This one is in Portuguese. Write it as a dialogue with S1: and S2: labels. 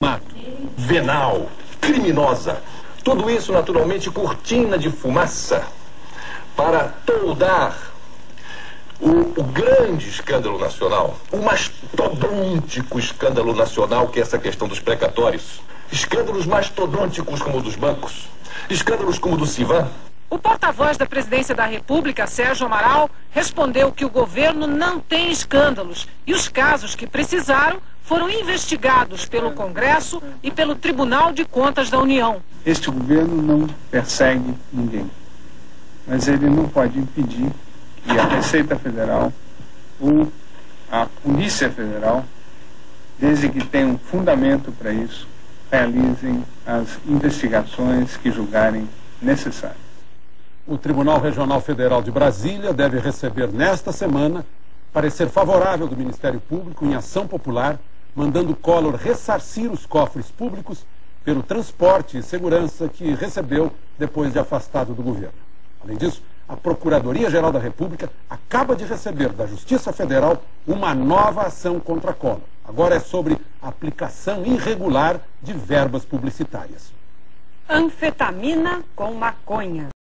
S1: mato, venal, criminosa. Tudo isso, naturalmente, cortina de fumaça para toldar o grande escândalo nacional, o mastodôntico escândalo nacional, que é essa questão dos precatórios. Escândalos mastodônticos como o dos bancos, escândalos como o do Civan.
S2: O porta-voz da Presidência da República, Sérgio Amaral, respondeu que o governo não tem escândalos e os casos que precisaram foram investigados pelo Congresso e pelo Tribunal de Contas da União.
S3: Este governo não persegue ninguém, mas ele não pode impedir que a Receita Federal ou a Polícia Federal, desde que tenham fundamento para isso, realizem as investigações que julgarem necessárias.
S4: O Tribunal Regional Federal de Brasília deve receber nesta semana parecer favorável do Ministério Público em ação popular, mandando Collor ressarcir os cofres públicos pelo transporte e segurança que recebeu depois de afastado do governo. Além disso, a Procuradoria-Geral da República acaba de receber da Justiça Federal uma nova ação contra Collor. Agora é sobre aplicação irregular de verbas publicitárias.
S2: Anfetamina com maconha.